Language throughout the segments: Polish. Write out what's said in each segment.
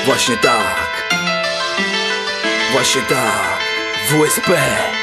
Właśnie tak. Właśnie tak. WSP.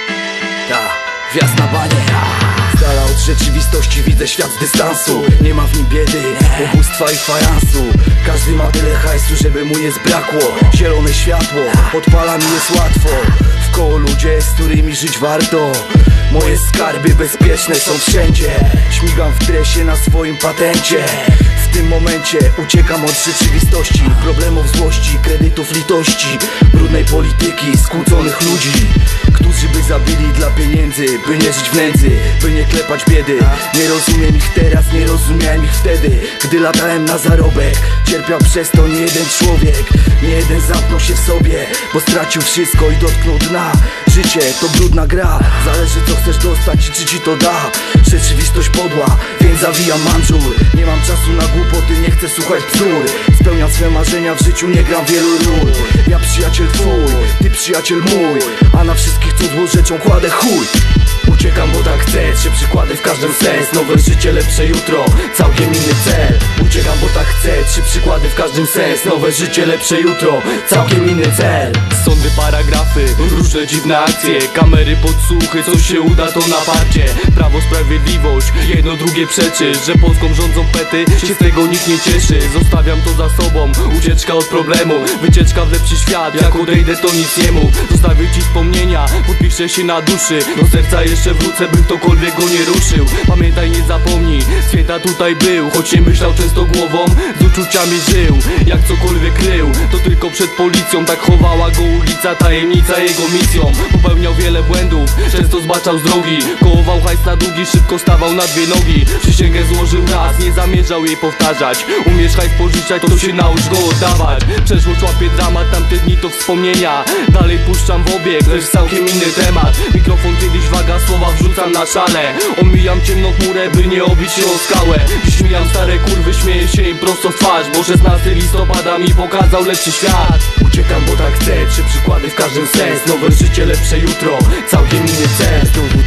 Ta, wjazd na banie. Z dala od rzeczywistości widzę świat z dystansu. Nie ma w nim biedy, ubóstwa i fajansu. Każdy ma tyle hajsu, żeby mu nie zbrakło. Zielone światło, odpala mi jest łatwo. Wkoło ludzie, z którymi żyć warto. Moje skarby bezpieczne są wszędzie. Śmigam w dresie na swoim patencie. W tym momencie uciekam od rzeczywistości, problemów, złości, kredytów, litości, brudnej polityki, skłóconych ludzi, którzy by zabili dla pieniędzy, by nie żyć w nędzy, by nie klepać biedy. Nie rozumiem ich teraz, nie rozumiałem ich wtedy, gdy latałem na zarobek. Cierpiał przez to nie jeden człowiek, nie jeden zamknął się w sobie, bo stracił wszystko i dotknął dna. Życie to brudna gra, zależy co chcesz dostać i czy ci to da. Rzeczywistość podła, więc zawijam manżur. Nie mam czasu na głupoty, nie chcę słuchać bzdur. Spełniam swe marzenia w życiu, nie gram wielu ról. Ja przyjaciel twój, ty przyjaciel mój, a na wszystkich co złą rzeczą kładę chuj. Uciekam, bo tak chcę, 3 przykłady w każdym sens. Nowe życie, lepsze jutro, całkiem inny cel. Uciekam, bo tak chcę, 3 przykłady w każdym sens. Nowe życie, lepsze jutro, całkiem inny cel. Sądy, paragrafy, różne dziwne akcje, kamery, podsłuchy, co się uda to naparcie. Prawo, sprawiedliwość, jedno drugie przeczy, że Polską rządzą pety, się z tego nikt nie cieszy. Zostawiam to za sobą, ucieczka od problemu, wycieczka w lepszy świat, jak odejdę to nic nie mów. Zostawię ci wspomnienia, podpiszę się na duszy, do serca jeszcze wrócę, by ktokolwiek go nie ruszył. Pamiętaj, nie zapomnij, święta tutaj był, choć nie myślał często głową, z uczuciami żył. Jak cokolwiek krył, to tylko przed policją, tak chowała go ulica, tajemnica jego misją. Popełniał wiele błędów, często zbaczał z drogi, kołował hajs na długi, szybko stawał na 2 nogi. Przysięgę złożył raz, nie zamierzał jej powtarzać. Umiesz hajs pożyczać, to się naucz go oddawać. Przeszłość łapie dramat, tamte dni to wspomnienia. Dalej puszczam w obieg, lecz całkiem inny temat. Mikrofon kiedyś waga, słowa wrzucam na szale. Omijam ciemną chmurę, by nie obić się o skałę. Dziś mijam stare kurwy, śmieję się im prosto w twarz, bo 16 listopada mi pokazał lepszy świat. Uciekam, bo tak chcę, 3 przykłady w każdym sens. Nowe życie, lepsze jutro, całkiem inny cel. Znowu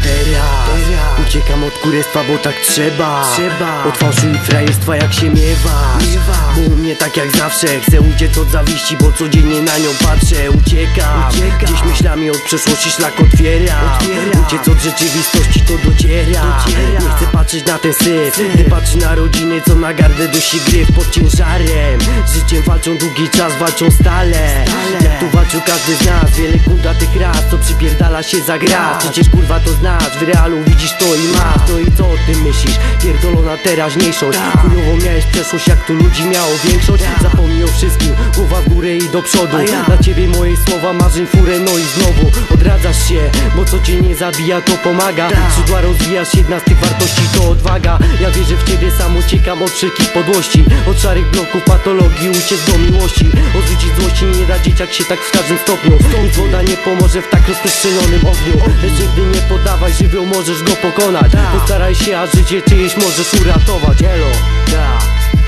teraz uciekam od kurestwa, bo tak trzeba. Od fałszu i frajerstwa jak się miewasz. Bo u mnie tak jak zawsze, chcę uciec od zawiści, bo codziennie na nią patrzę. Uciekam, gdzieś myślami od przeszłości szlak otwieram. Uciec od rzeczywistości to dociera. Nie chcę patrzeć na ten syf, ty patrz na rodziny, co na gardę dusi gryf pod ciężarem. Życiem walczą długi czas, walczą stale. Jak tu walczył każdy z nas, wiele kundatych raz, co przypierdala się za gra. Przecież kurwa to znasz, w realu widzisz to i masz. No i co o tym myślisz? Pierdolona teraźniejszość. Chujowo miałeś przeszłość, jak tu ludzi miało większość. Zapomnij o wszystkim, głowa w górę i do przodu. Dla ciebie moje słowa, marzeń furę, no i znowu odradzasz się, bo co cię nie zabija to pomaga. Skrzydła rozwijasz, jedna z tych wartości to odwaga. Ja wierzę w ciebie, sam uciekam od wszelkich podłości. Od szarych bloków, patologii, uciec do miłości. Odrzucić złości nie da dzieciak się tak w każdym stopniu. Nic woda nie pomoże w tak rozproszenionym ogniu. Lecz nigdy nie podawaj, żywioł możesz go pokonać. Postaraj się, a życie czyjeś możesz uratować. Elo,